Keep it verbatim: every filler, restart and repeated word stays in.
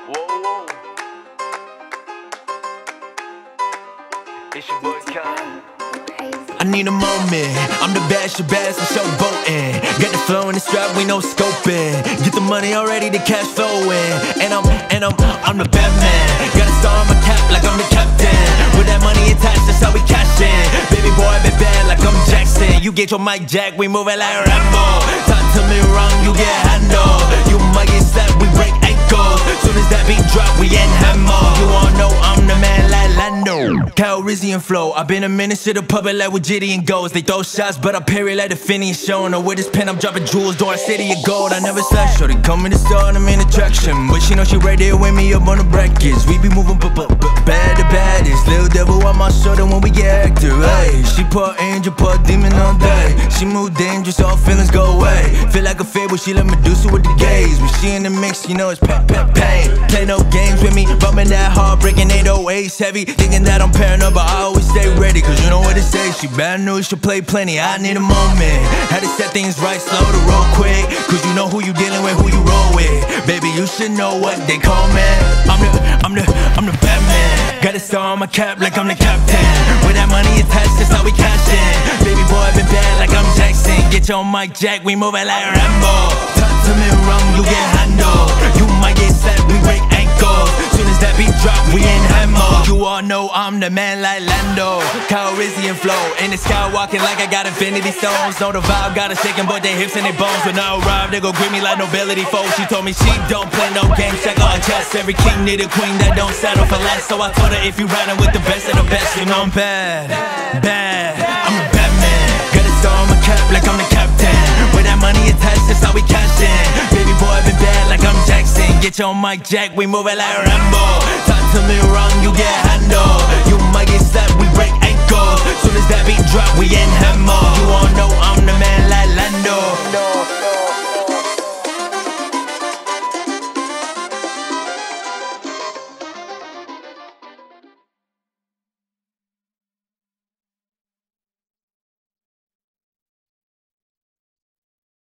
Whoa, whoa. It's your boy Khan. I need a moment, I'm the best, your best, I'm showboating. Got the flow and the strap, we no scoping. Get the money already, the cash flowing. And I'm, and I'm, I'm the Batman. Got a star on my cap like I'm the captain. With that money attached, that's how we cash in. Baby boy, I been bad like I'm Jackson. You get your mic jack, we moving like Rambo. Talk to me wrong, you get handled. You might get slapped, we break ankles. Soon as that beat drop, we end hammer. You all know I'm the man like Lando. Calrissian flow, I've been a menace to the public like with Jitty and Goals. They throw shots, but I parry like the Phineas showing her with his pen, I'm dropping jewels, door city of gold. I never slash, so they come in the store and I'm in attraction. But she know she right there with me up on the brackets. We be moving b b b bad to baddest. Little devil on my shoulder when we get active. Hey, she put angel, put demon all day. She move dangerous, all feelings go away. Feel like a fable, she let Medusa with the gaze. When she in the mix, you know it's pep pep pain. Play no games with me, bumping that hard, breaking eight oh eights heavy. Thinking that I'm paranoid, but I always stay ready. Cause you know what it says, she bad news, she'll play plenty. I need a moment, had to set things right, slow to roll quick. Cause you know who you dealing with, who you roll with. Baby, you should know what they call me. I'm the, I'm the, I'm the Batman. Got a star on my cap like I'm the captain. With that money attached, that's how we cash in. Baby boy, I been bad like I'm Jackson. Get your mic jack, we moving like Rambo. Talk to me wrong, you get handled. You might get slapped, we break ankles. Soon as that beat drop, we in hammer. You all know I'm the man like Lando. Calrissian flow, in the sky walking like I got infinity stones. Know the vibe, got a shaking, but they hips and they bones. When I arrive, they gon' greet me like nobility foes. She told me she don't play no games, check on her chest. Every king need a queen that don't settle for less. So I told her if you riding with the best of the best, you know I'm bad, bad. I'm the Batman. Got a star on my cap like I'm the captain. With that money attached, that's how we cash in. Baby boy, I been bad like I'm Jackson. Get your mic jack, we moving like Rambo. Talk to me wrong, you get handled. You might get slapped.